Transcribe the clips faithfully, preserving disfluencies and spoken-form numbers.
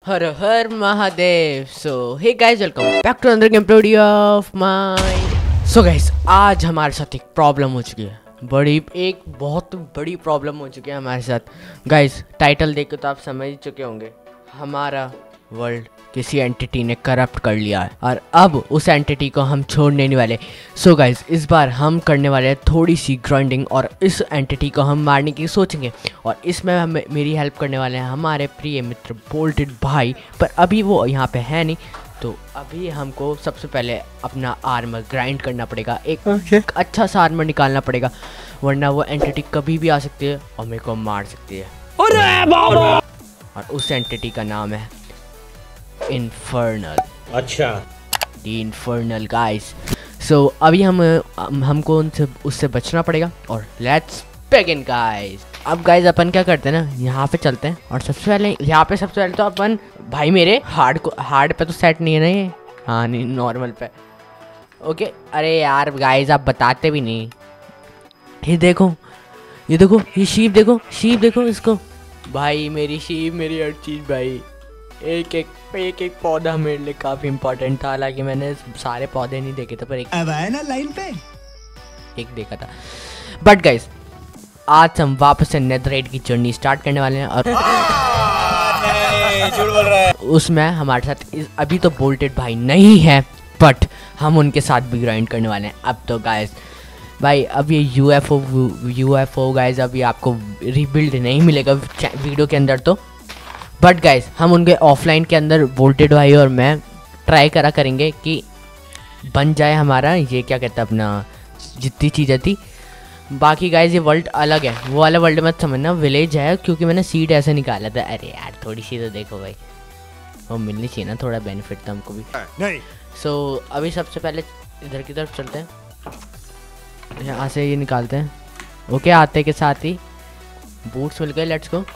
Her Har Mahadev. So hey guys, welcome back to another game video of mine. So guys, आज हमारे साथ एक problem हो चुकी है, बड़ी एक बहुत बड़ी प्रॉब्लम हो चुकी है हमारे साथ। गाइस, टाइटल देख के तो आप समझ ही चुके होंगे, हमारा वर्ल्ड किसी एंटिटी ने करप्ट कर लिया है और अब उस एंटिटी को हम छोड़ने नहीं वाले। सो गाइस, इस बार हम करने वाले हैं थोड़ी सी ग्राइंडिंग और इस एंटिटी को हम मारने की सोचेंगे। और इसमें हम मेरी हेल्प करने वाले हैं हमारे प्रिय मित्र बोल्टेड भाई, पर अभी वो यहाँ पे है नहीं। तो अभी हमको सबसे पहले अपना आर्मर ग्राइंड करना पड़ेगा, एक okay. अच्छा सा आर्मर निकालना पड़ेगा, वरना वो एंटिटी कभी भी आ सकती है और मेरे को मार सकती है। और उस एंटिटी का नाम है इन्फर्नल। अच्छा, दी इन्फर्नल गाइस। सो अभी हम हमको उनसे उससे बचना पड़ेगा और लेट्स बिगिन गाइस। अब गाइस अपन क्या करते हैं ना, यहाँ पे चलते हैं और सबसे पहले यहाँ पे सबसे पहले तो अपन भाई मेरे हार्ड को हार्ड पे तो सेट नहीं है ना ये, हाँ नहीं नॉर्मल पे ओके। अरे यार गाइस, आप बताते भी नहीं। ये देखो ये देखो ये शीप देखो, शीप देखो इसको भाई, मेरी शीप मेरी हर चीज़ भाई। एक एक एक एक पौधा मेरे लिए काफ़ी इम्पोर्टेंट था, हालांकि मैंने सारे पौधे नहीं देखे थे, पर एक अब आया ना लाइन पे एक देखा था। बट गाइस, आज हम वापस से नेदरराइट की जर्नी स्टार्ट करने वाले हैं और झूठ बोल रहा है। उसमें हमारे साथ इस, अभी तो बोल्टेड भाई नहीं है, बट हम उनके साथ भी ग्राइंड करने वाले हैं। अब तो गाइस भाई, अब ये यूएफओ यूएफओ गाइस, अभी आपको रिबिल्ड नहीं मिलेगा वीडियो के अंदर तो, बट गाइस हम उनके ऑफलाइन के अंदर बोल्टेड भाई और मैं ट्राई करा करेंगे कि बन जाए हमारा ये क्या कहते हैं अपना जितनी चीज़ें थी। बाकी गाइस ये वर्ल्ड अलग है, वो वाला वर्ल्ड मत समझना, विलेज है, क्योंकि मैंने सीड ऐसे निकाला था। अरे यार थोड़ी सी तो देखो भाई, वो मिलनी चाहिए ना, थोड़ा बेनिफिट था हमको भी नहीं। सो so, अभी सबसे पहले इधर की तरफ चलते हैं, यहाँ से ये निकालते हैं। ओके, आते के साथ ही बूट्स मिल गए, लेट्स गो।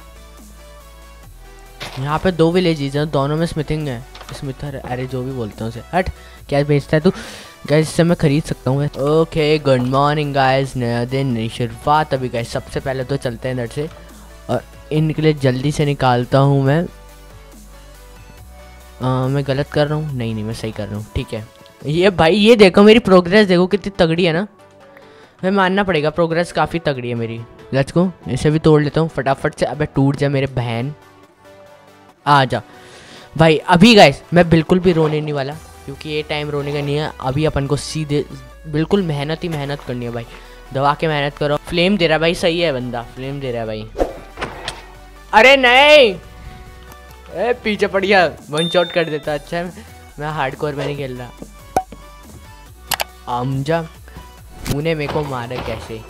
यहाँ पे दो विलेजेस हैं, दोनों में स्मिथिंग है, स्मिथर अरे जो भी बोलते हैं उसे। हट, क्या बेचता है तू? गाइस इससे मैं खरीद सकता हूँ। ओके, गुड मॉर्निंग गाइस, नया दिन नई शुरुआत। अभी गाइस सबसे पहले तो चलते हैं इधर से और इनके लिए जल्दी से निकालता हूँ मैं। आ, मैं गलत कर रहा हूँ? नहीं नहीं मैं सही कर रहा हूँ, ठीक है। ये भाई ये देखो मेरी प्रोग्रेस देखो कितनी तगड़ी है ना, मैं मानना पड़ेगा प्रोग्रेस काफ़ी तगड़ी है मेरी। लेट्स गो, इसे भी तोड़ लेता हूँ फटाफट से। अबे टूट जा मेरे बहन, आ जा भाई। अभी गाइस मैं बिल्कुल भी रोने नहीं वाला, क्योंकि ये टाइम रोने का नहीं है। अभी अपन को सीधे बिल्कुल मेहनत ही मेहनत करनी है भाई, दबा के मेहनत करो। फ्लेम दे रहा है भाई, सही है बंदा, फ्लेम दे रहा है भाई। अरे नहीं, ए पीछे पड़ गया, वन शॉट कर देता। अच्छा मैं हार्डकोर में नहीं खेल रहा। आमजा तूने मेरे को मारा कैसे?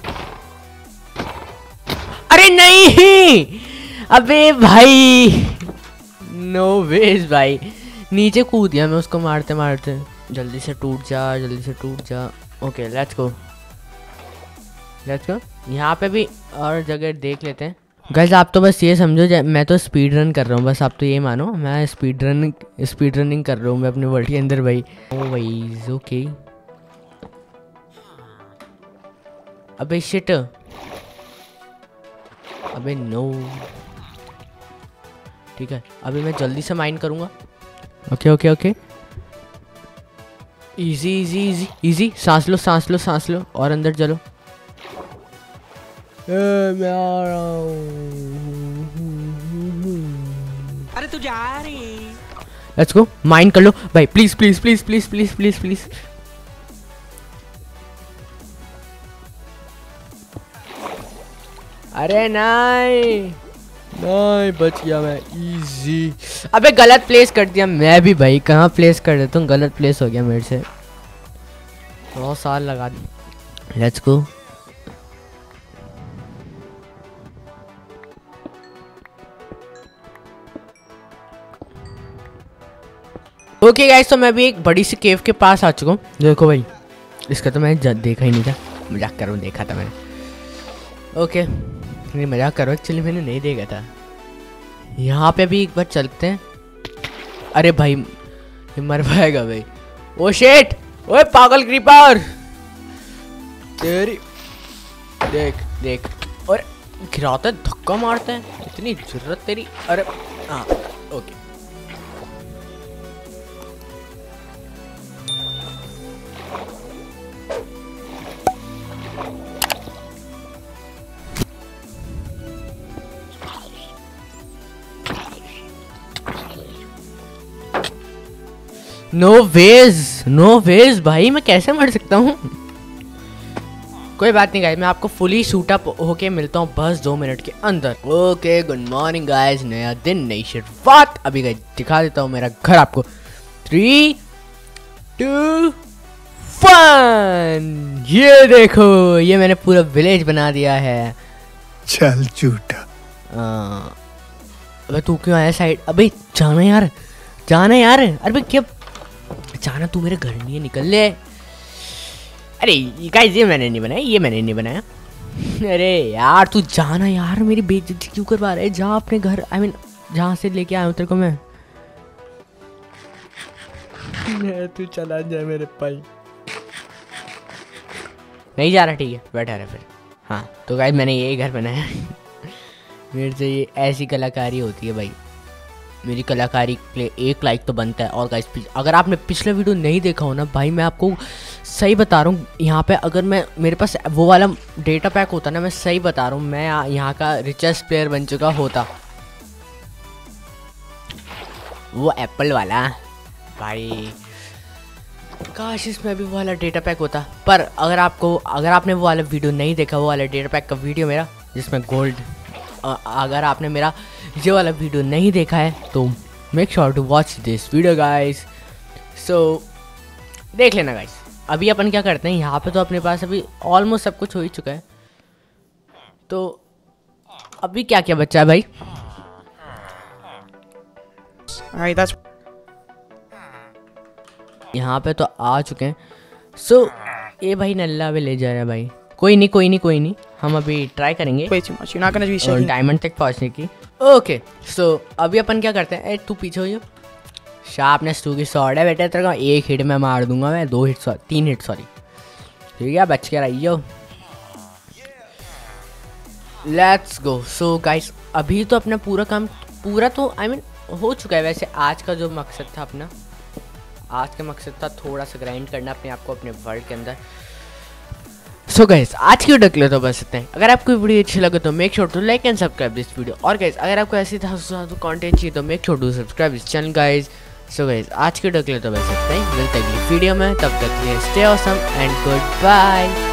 अरे नहीं, अबे भाई नो वेज भाई, नीचे कूद गया मैं उसको मारते मारते। जल्दी से टूट जा, जल्दी से टूट जा। Okay let's go let's go. यहाँ पे भी और जगह देख लेते हैं। गाइस आप तो बस ये समझो, मैं तो स्पीड रन कर रहा हूँ, बस आप तो ये मानो मैं स्पीड रन स्पीड रनिंग कर रहा हूँ मैं अपने वर्ल्ड के अंदर भाई। ओ भाई ओके, अबे शिट, अबे नो, ठीक है अभी मैं जल्दी से माइन करूँगा। Okay okay okay, easy easy easy easy, सांस लो सांस लो सांस लो और अंदर चलो। ए, मैं आ रहा हूँ। अरे तू जा रही। लेट्स गो, माइन कर लो भाई, please please please please please please please. अरे नहीं नहीं, बच गया मैं, इजी। अबे गलत प्लेस कर दिया मैं भी भाई, कहाँ प्लेस कर देता हूँ, गलत प्लेस हो गया मेरे से, बहुत साल लगा दी। लेट्स गो, ओके गाइस, तो मैं भी एक बड़ी सी केव के पास आ चुका हूँ। देखो भाई, इसका तो मैंने देखा ही नहीं था, मजाक कर रहा हूँ, देखा था मैंने। ओके नहीं मजाक करो, एक्चुअली मैंने नहीं देखा था। यहाँ पे भी एक बार चलते हैं। अरे भाई ये मर पाएगा भाई। ओ शेट, ओए पागल क्रीपर तेरी, देख देख, और गिराता है, धक्का मारता है, इतनी जरूरत तेरी। अरे हाँ okay no ways, no ways भाई, मैं कैसे मर सकता हूँ? कोई बात नहीं गाइस, मैं आपको फुली शूट अप होके मिलता हूँ बस दो मिनट के अंदर। ओके गुड मॉर्निंग गाइस, नया दिन नई शुरुआत। अभी गाइस दिखा देता हूँ मेरा घर आपको। थ्री टू वन, ये देखो, ये मैंने पूरा विलेज बना दिया है। चल झूठा। अबे तू क्यों आया साइड? अबे जाना यार, जाना यार। अरे क्या जाना, तू मेरे घर नहीं है, निकल ले। अरे गाइस ये मैंने नहीं बनाया, ये मैंने नहीं बनाया। अरे यार तू जाना यार, मेरी बेइज्जती क्यों करवा रहा है? जा अपने घर, आई मीन जहाँ से लेके आया हूँ तेरे को मैं। तू चला जा मेरे भाई। नहीं जा रहा, ठीक है बैठा रहा फिर। हाँ तो गाइस मैंने यही घर बनाया। मेरे से ये ऐसी कलाकारी होती है भाई, मेरी कलाकारी के लिए एक लाइक तो बनता है। और गाइस अगर आपने पिछला वीडियो नहीं देखा हो ना भाई, मैं आपको सही बता रहा हूँ, यहाँ पे अगर मैं मेरे पास वो वाला डेटा पैक होता ना, मैं सही बता रहा हूँ, मैं यहाँ का रिचेस्ट प्लेयर बन चुका होता। वो एप्पल वाला भाई, काश इसमें भी वो वाला डेटा पैक होता। पर अगर आपको अगर आपने वो वाला वीडियो नहीं देखा, वो वाला डेटा पैक का वीडियो मेरा जिसमें गोल्ड, अगर आपने मेरा ये वाला वीडियो नहीं देखा है तो make sure to watch this video guys. So देख लेना गाइस। अभी अपन क्या करते हैं, यहाँ पे तो अपने पास अभी ऑलमोस्ट सब कुछ हो ही चुका है, तो अभी क्या क्या बच्चा है भाई? Alright, that's यहाँ पे तो आ चुके हैं। सो so, ये भाई नल्ला भी ले जा रहा है भाई। कोई नहीं कोई नहीं कोई नहीं, हम अभी ट्राई करेंगे way too much. You're not gonna be shaking. Diamond तक पहुँचने की। ओके सो अभी अपन क्या करते हैं, ए तू पीछे हो जा। शार्पनेस टू की शॉट है बेटा तेरे को, एक हिट में मार दूंगा मैं, दो हिट सॉरी तीन हिट सॉरी, ठीक है बच के रहियो। Let's go. सो गाइस अभी तो अपना पूरा काम पूरा तो आई I मीन mean, हो चुका है। वैसे आज का जो मकसद था अपना, आज का मकसद था थोड़ा सा ग्राइंड करना अपने आप को अपने वर्ल्ड के अंदर। सो गाइस आज की वीडियो के लिए तो बस इतना है। अगर आपको वीडियो अच्छी लगे तो make sure to like and subscribe this video. और गाइस अगर आपको ऐसी कंटेंट चाहिए तो make sure to subscribe this channel guys. So guys आज की वीडियो के लिए तो बस इतना ही, मिलते हैं अगली वीडियो में, तब तक के लिए stay awesome and good bye.